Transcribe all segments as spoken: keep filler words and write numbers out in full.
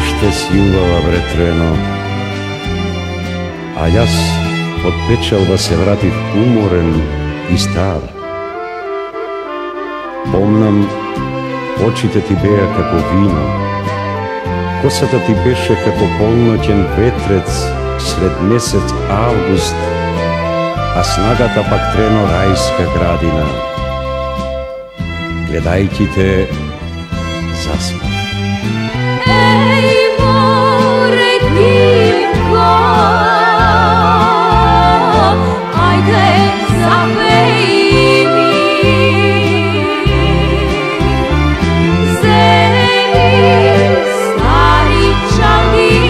ušte si ljubava vretreno, a jas od pečalba se vrativ umoren i star. Pomnam, očite ti beja kako vino, kosata ti beše kako polnoćen vetrec sred mjesec avgust, a snagata pak treno rajska gradina. Gledajki te zaspa. Ej, more divko, ajde zapej mi, zemlji stari čalgi,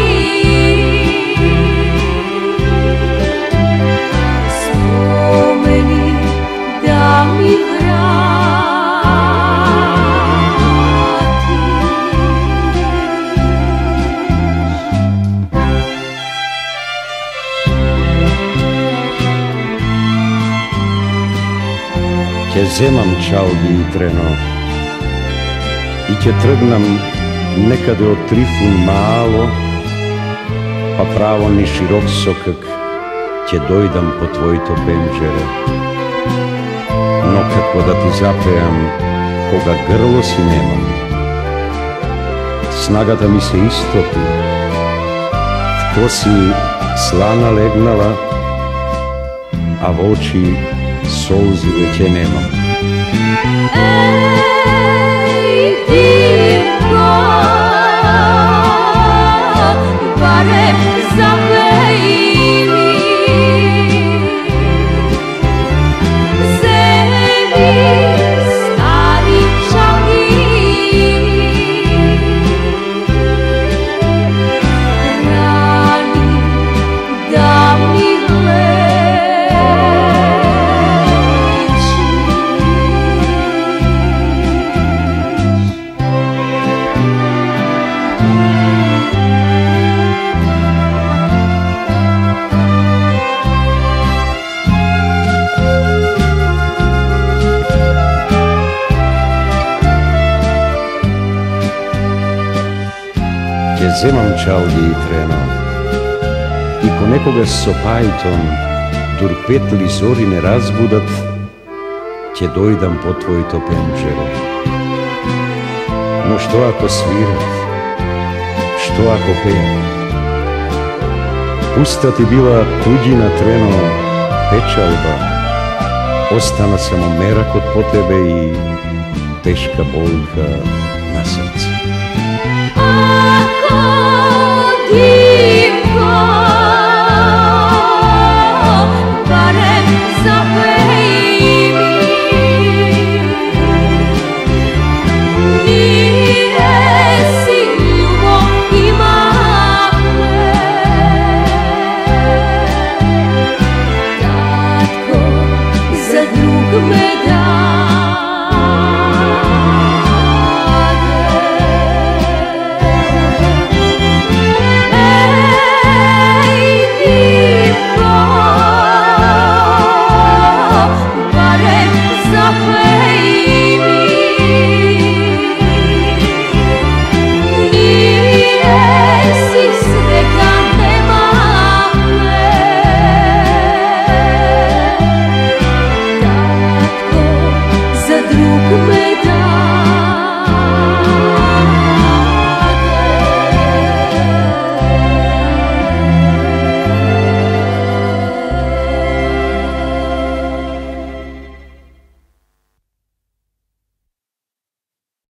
spomeni da mi Će zemam čalgi i treno i će trgnam nekade od trifun malo, pa pravo ni širok sokak će dojdam po tvojito benđere. No kako da ti zapejam koga grlo si nemam, snagata mi se istopi, v kosi slana legnala, a v oči solzi već je nemam. Ej, divko, barem zapej mi, zemlji stari čalgi, rani da mi Će zemam čalgi i treno i ko nekoga s sopajtom dur petli zorine razbudat, će dojdam po tvojito penđere. No što ako svirat, što ako pejem, usta ti bila tuđina treno, pečalba, ostana samo merak od po tebe i teška boljka na srcu.